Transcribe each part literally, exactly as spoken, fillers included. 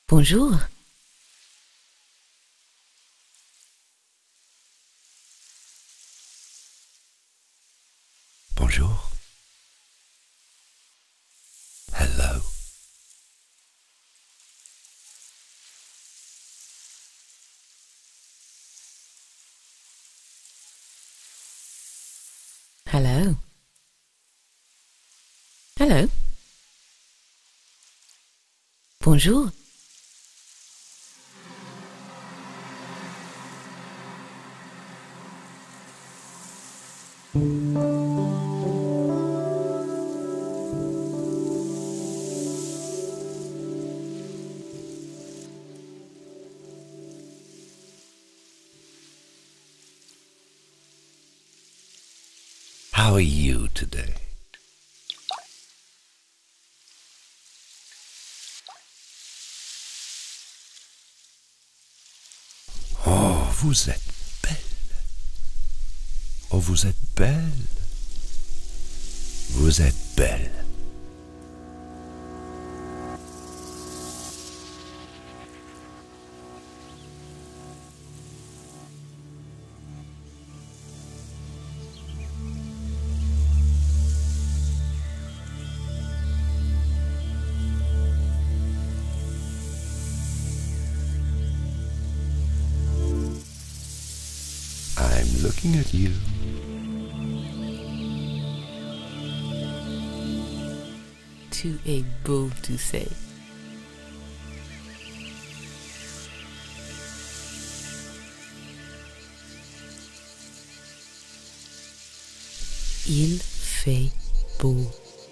Bonjour. Bonjour. Hello. Hello. Hello. Bonjour. How are you today? Oh, vous êtes belle. Oh, vous êtes belle. Vous êtes belle. I'm looking at you. Tu es beau, tu sais. Il fait beau.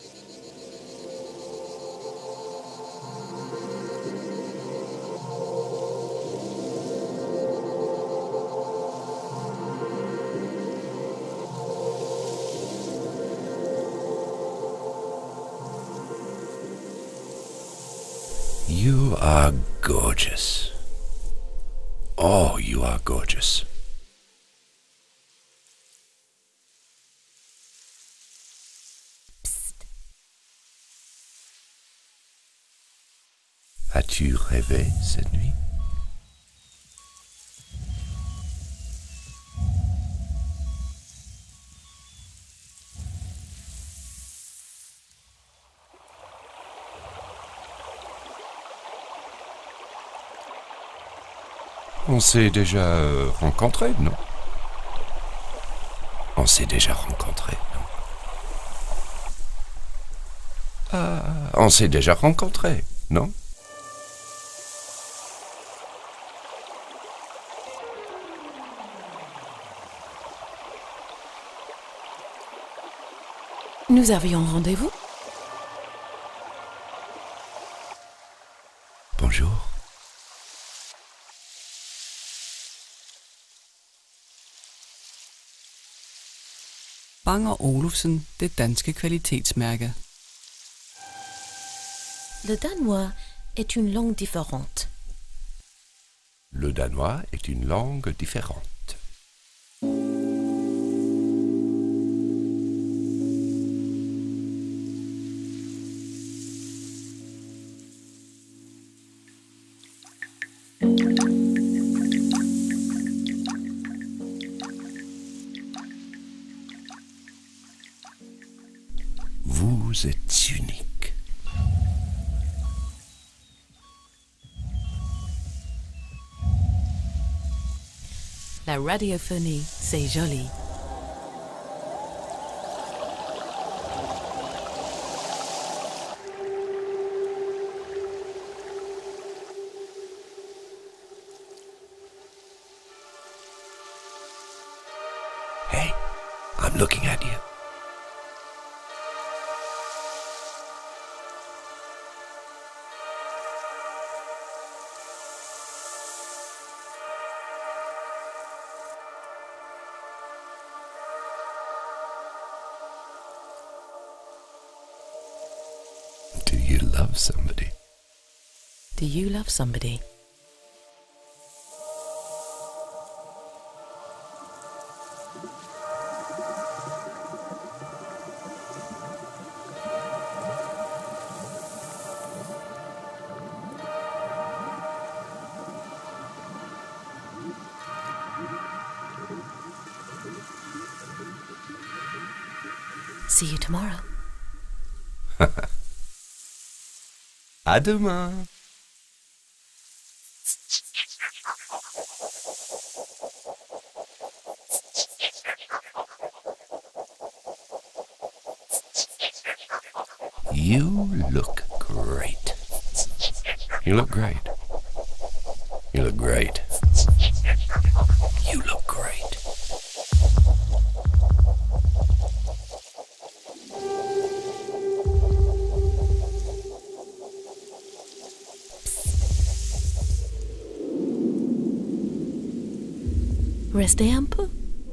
You are gorgeous. Oh, you are gorgeous. As-tu rêvé cette nuit? On s'est déjà euh, rencontrés, non? On s'est déjà rencontrés, non? Ah, on s'est déjà rencontrés, non? Nous avions rendez-vous? Bonjour. Bang og Olufsen, det danske kvalitetsmærke. Le danois est une langue différente. Le danois est une langue différente. Vous êtes unique. La radiophonie, c'est joli. Hey, I'm looking at you. Do you love somebody? Do you love somebody? See you tomorrow. À demain. You look great. You look great. You look great. You look great. Restez un peu.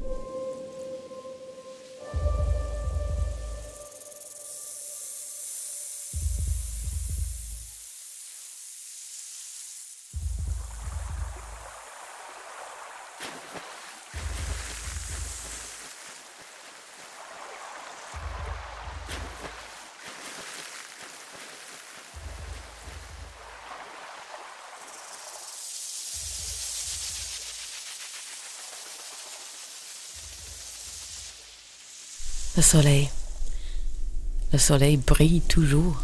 Le soleil. Le soleil brille toujours.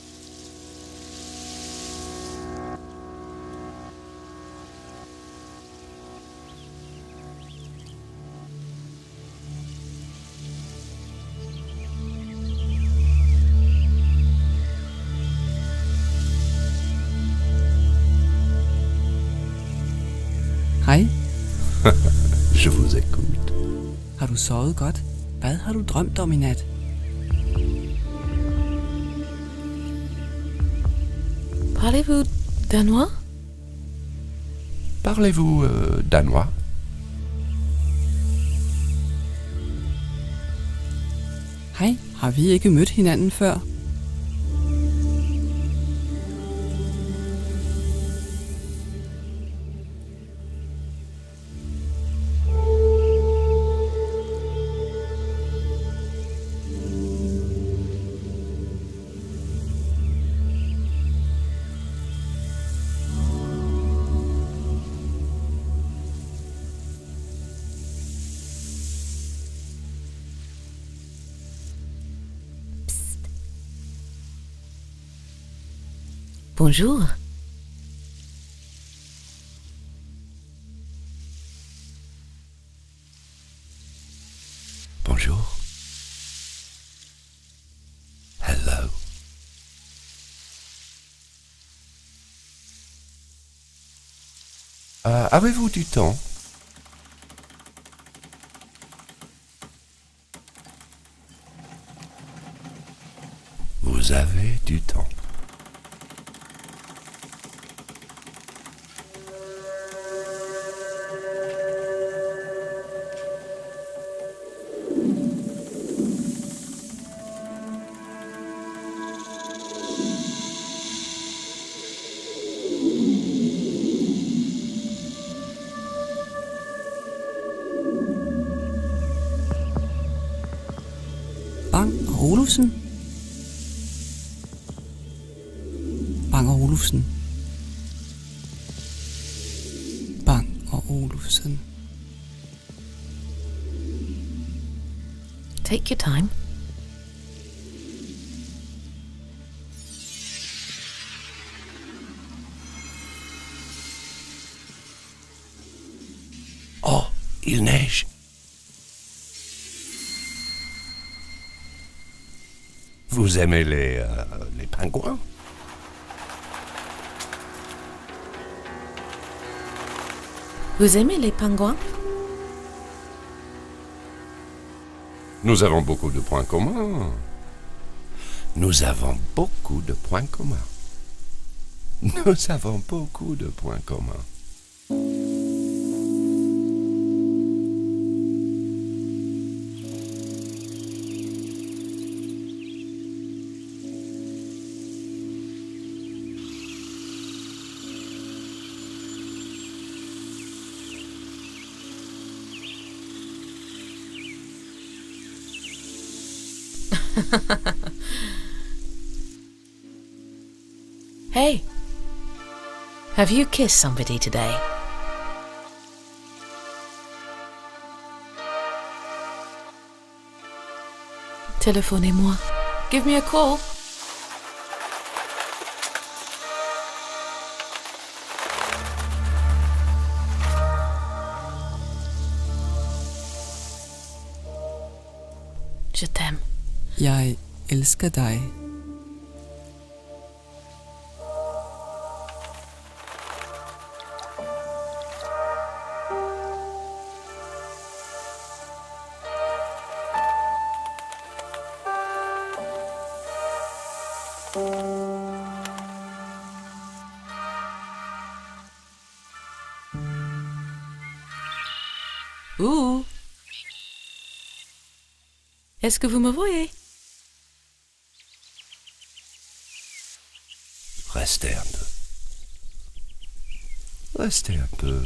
Hej, Je vous écoute. har du sovet godt? Hvad har du drømt om i nat? Parlez-vous danois? Parlez-vous euh, danois? Hej, har vi ikke mødt hinanden før? Bonjour. Bonjour. Hello. Euh, avez-vous du temps? Vous avez du temps. Bang og Olufsen. Bang og Olufsen. Bang og Olufsen. Take your time. Oh, il neige. Vous aimez les, euh, les pingouins? Vous aimez les pingouins? Nous avons beaucoup de points communs. Nous avons beaucoup de points communs. Nous avons beaucoup de points communs. Hey, have you kissed somebody today? Téléphonez-moi. Give me a call. Je t'aime. Jeg elsker dig. Ouh. Est-ce que vous me voyez? Restez un peu. Restez un peu.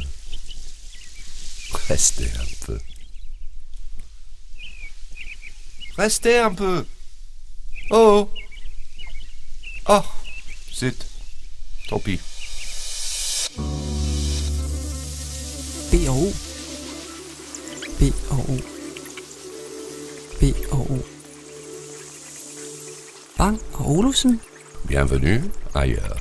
Restez un peu. Restez un peu. Oh. Oh. Zut. Tant pis. B og O. B og O. B og O. Bang og Olufsen. Bienvenue ailleurs.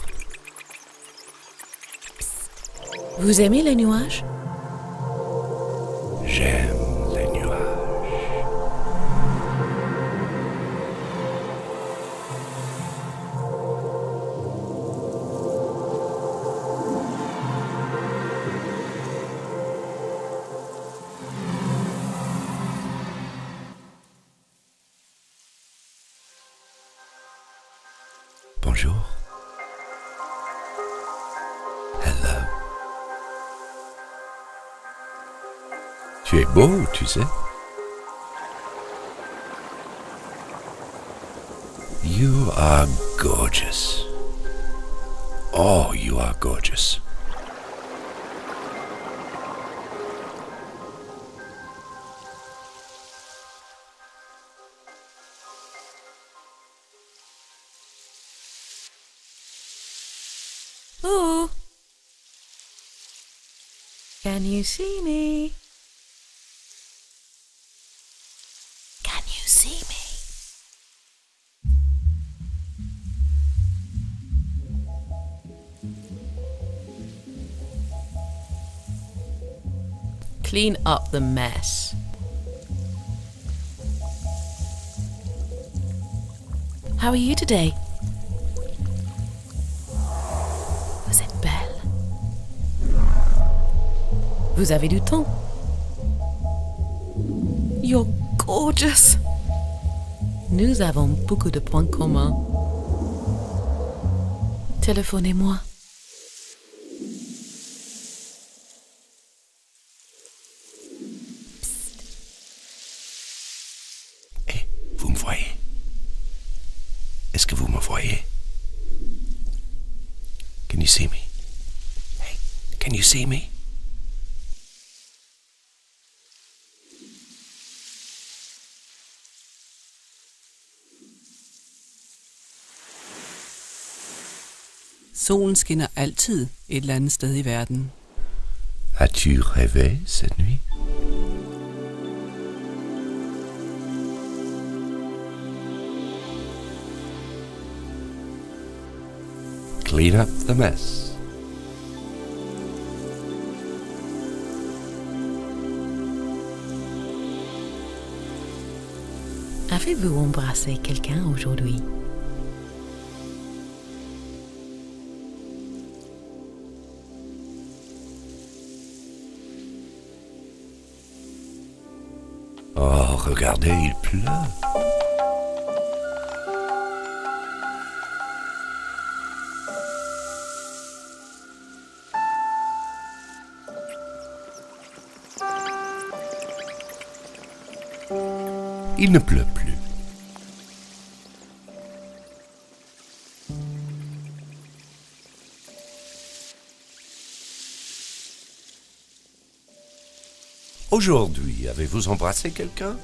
Vous aimez les nuages? J'aime les nuages. Bonjour. Hello. Tu es beau, tu sais. You are gorgeous. Oh, you are gorgeous. Ooh. Can you see me? Can you see me? Clean up the mess. How are you today? Vous êtes belle. Vous avez du temps. You're gorgeous. Nous avons beaucoup de points communs. Téléphonez-moi. Eh, vous me voyez? Est-ce que vous me voyez? Can you see me? Hey, can you see me? Solen skinner altid et eller andet sted i verden. As-tu rêvé cette nuit? Clean up the mess. Avez-vous embrassé quelqu'un aujourd'hui? Oh, regardez, il pleut. Il ne pleut plus. Aujourd'hui, avez-vous embrassé quelqu'un?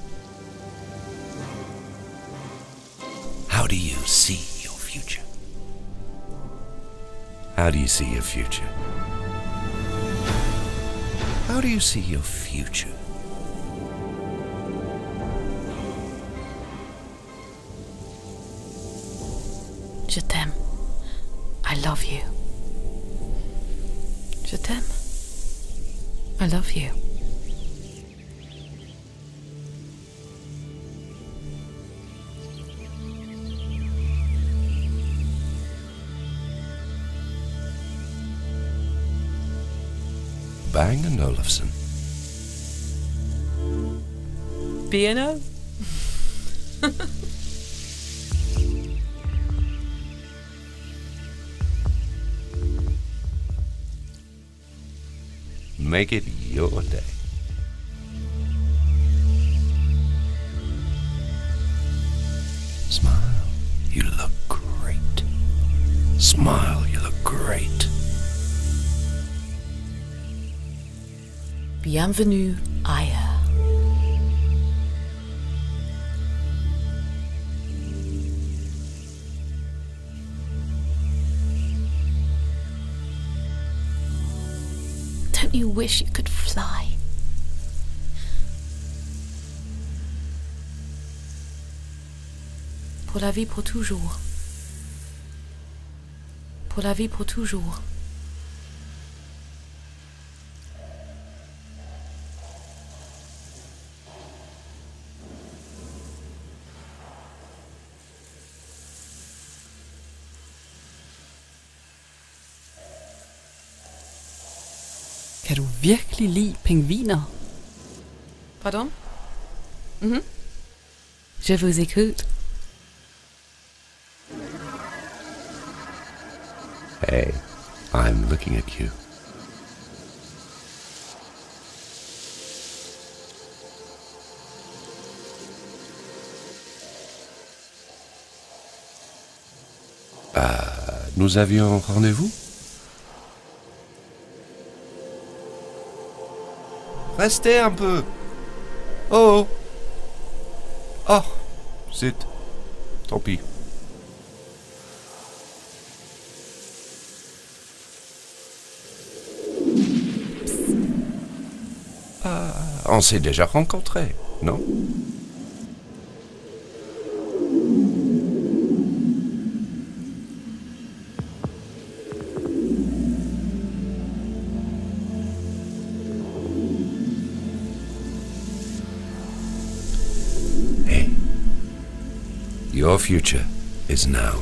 How do you see your future? How do you see your future? How do you see your future? Je t'aime. I love you. Je t'aime. I love you. Bang and Olufsen. B and O? Make it your day. Smile, you look great. Smile, you look great. Bienvenue ailleurs. Don't you wish you could fly? Pour la vie, pour toujours. Pour la vie, pour toujours. Kan du virkelig lide pingviner? Pardon? Mhm. Je vous écoute. Hey, I'm looking at you. Euh, nous avions rendez-vous? Restez un peu. Oh. Oh. Zut. Tant pis. Ah, on s'est déjà rencontrés, non? Your future is now.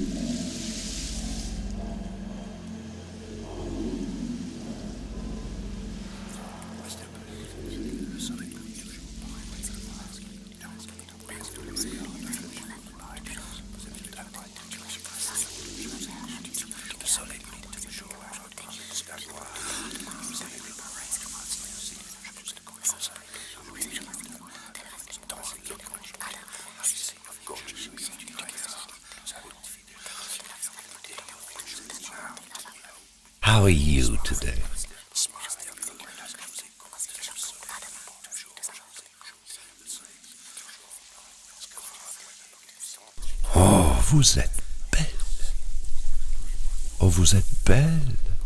How are you today? Oh, vous êtes belle. Oh, vous êtes belle.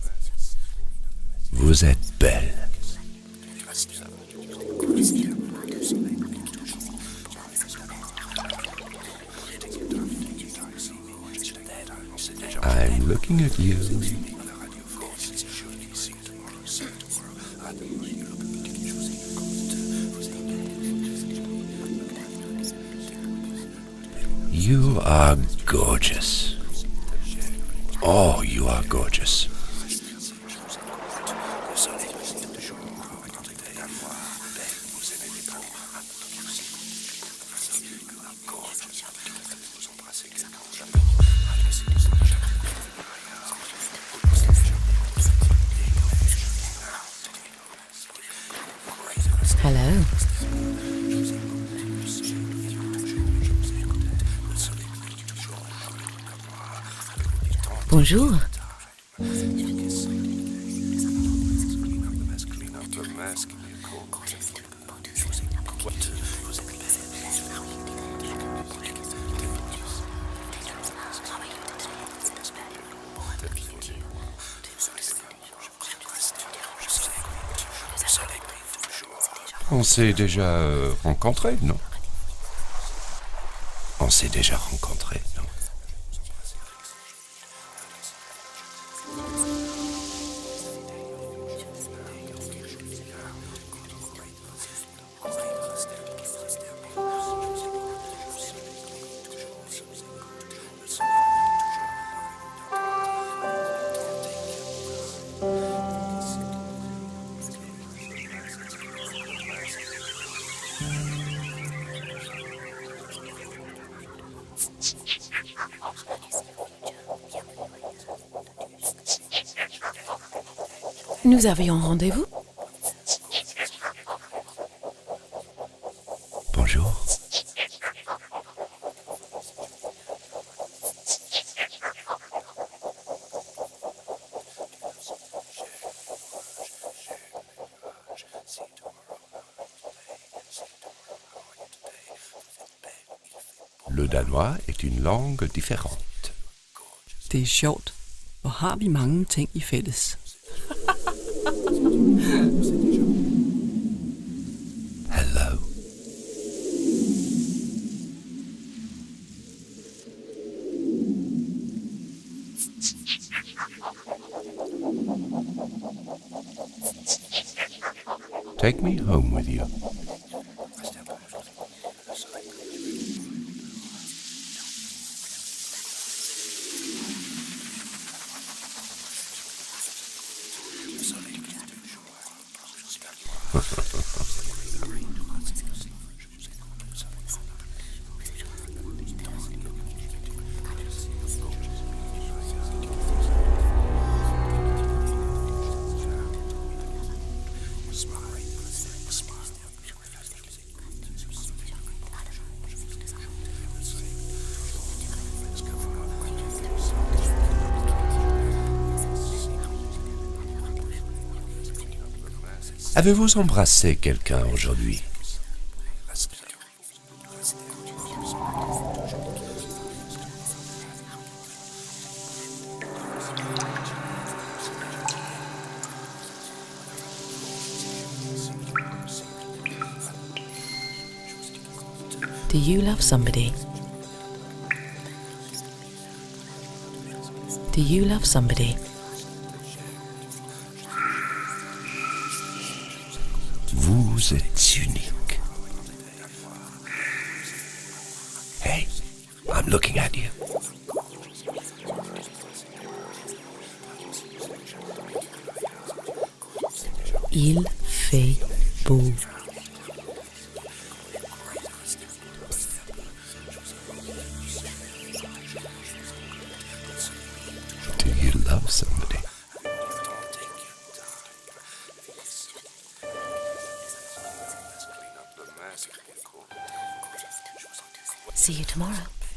Vous êtes belle. I'm looking at you. You are gorgeous. Oh, you are gorgeous. Hello. Bonjour. On s'est déjà euh, rencontrés, non? On s'est déjà rencontrés, non? Nous avions rendez-vous? Bonjour. Le danois est une langue différente. Det er sjovt. Hvor har vi mange ting i fælles. Hello. Take me home with you. Avez-vous embrassé quelqu'un aujourd'hui? Do you love somebody? Do you love somebody? Vous êtes unique. Hey, I'm looking at you. Il fait beau. Do you love somebody? See you tomorrow.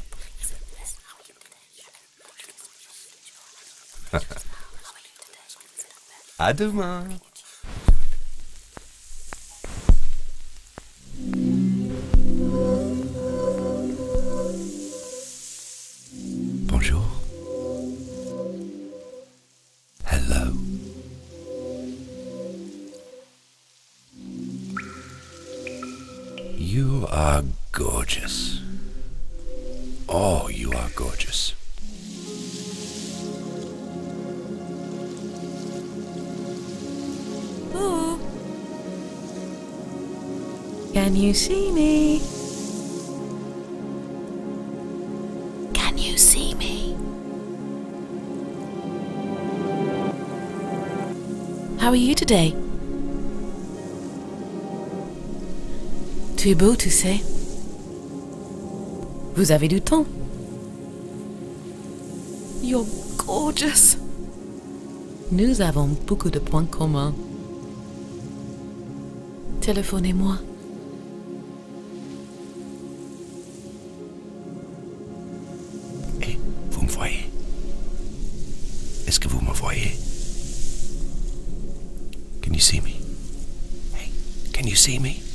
À demain. Bonjour. Hello. You are gorgeous. Oh, you are gorgeous. Ooh. Can you see me? Can you see me? How are you today? Tu es beau, tu sais. Vous avez du temps. You're gorgeous. Nous avons beaucoup de points communs. Téléphonez-moi. Et vous me voyez? Est-ce que vous me voyez? Can you see me? Hey, can you see me?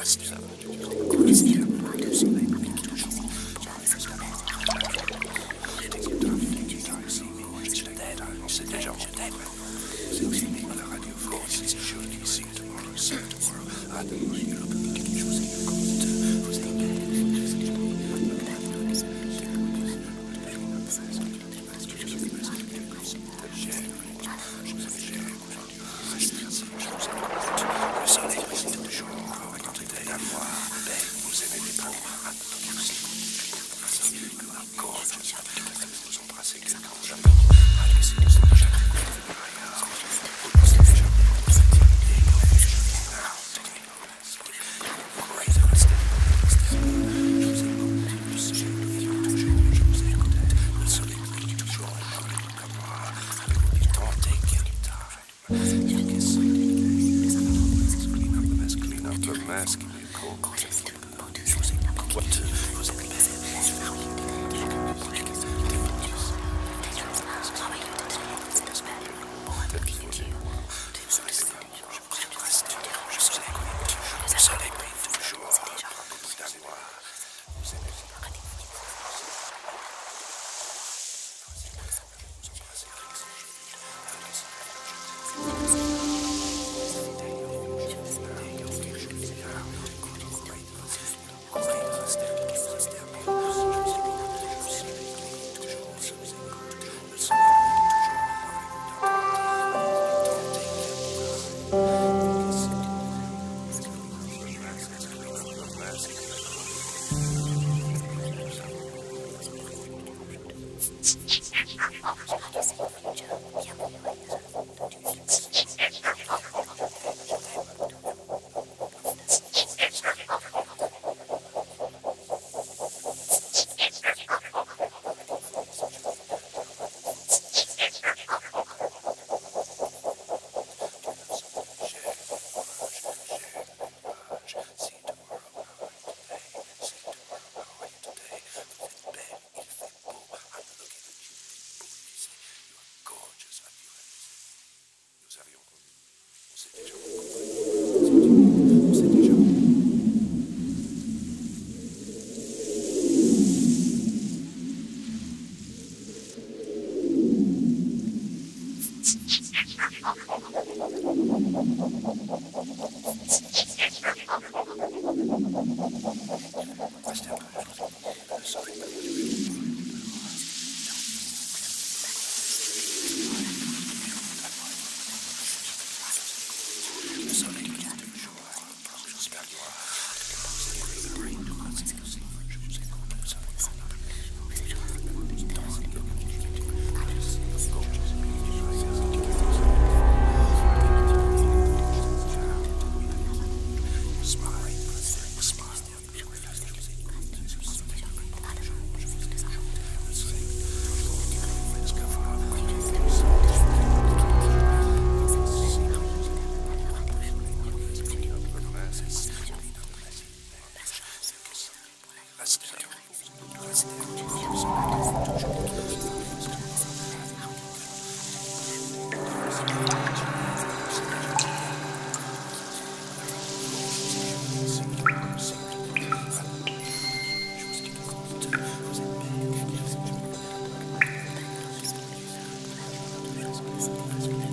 Thank you.